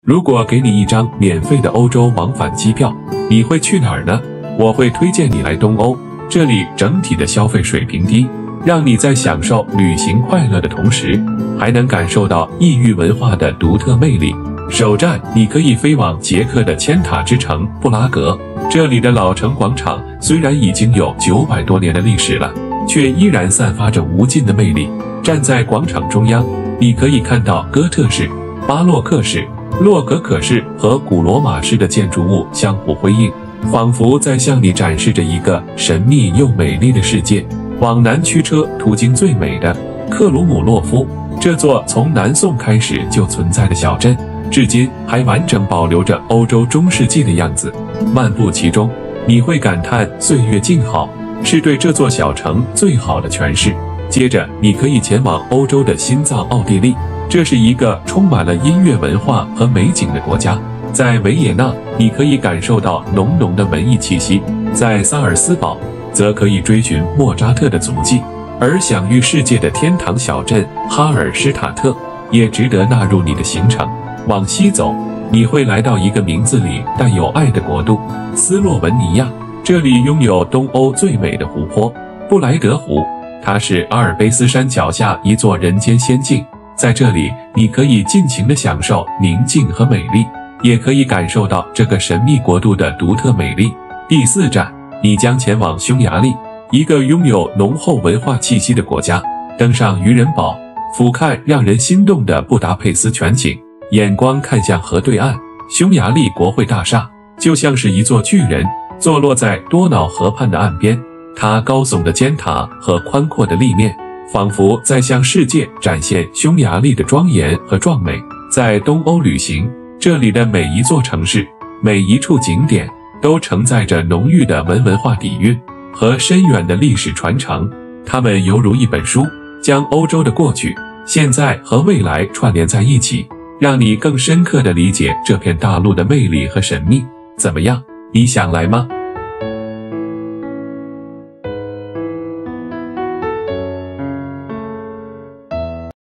如果给你一张免费的欧洲往返机票，你会去哪儿呢？我会推荐你来东欧，这里整体的消费水平低，让你在享受旅行快乐的同时，还能感受到异域文化的独特魅力。首站，你可以飞往捷克的千塔之城布拉格。这里的老城广场虽然已经有900多年的历史了，却依然散发着无尽的魅力。站在广场中央，你可以看到哥特式、巴洛克式、洛可可式和古罗马式的建筑物相互辉映，仿佛在向你展示着一个神秘又美丽的世界。往南驱车，途经最美的克鲁姆洛夫，这座从南宋开始就存在的小镇，至今还完整保留着欧洲中世纪的样子。漫步其中，你会感叹岁月静好，是对这座小城最好的诠释。接着，你可以前往欧洲的心脏奥地利，这是一个充满了音乐文化和美景的国家。在维也纳，你可以感受到浓浓的文艺气息；在萨尔斯堡，则可以追寻莫扎特的足迹。而享誉世界的天堂小镇哈尔施塔特也值得纳入你的行程。往西走，你会来到一个名字里带有爱的国度——斯洛文尼亚。这里拥有东欧最美的湖泊布莱德湖，它是阿尔卑斯山脚下一座人间仙境。在这里，你可以尽情地享受宁静和美丽，也可以感受到这个神秘国度的独特美丽。第4站，你将前往匈牙利，一个拥有浓厚文化气息的国家。登上渔人堡，俯瞰让人心动的布达佩斯全景，眼光看向河对岸，匈牙利国会大厦就像是一座巨人，坐落在多瑙河畔的岸边。它高耸的尖塔和宽阔的立面，仿佛在向世界展现匈牙利的庄严和壮美。在东欧旅行，这里的每一座城市，每一处景点，都承载着浓郁的文化底蕴和深远的历史传承。它们犹如一本书，将欧洲的过去、现在和未来串联在一起，让你更深刻地理解这片大陆的魅力和神秘。怎么样，你想来吗？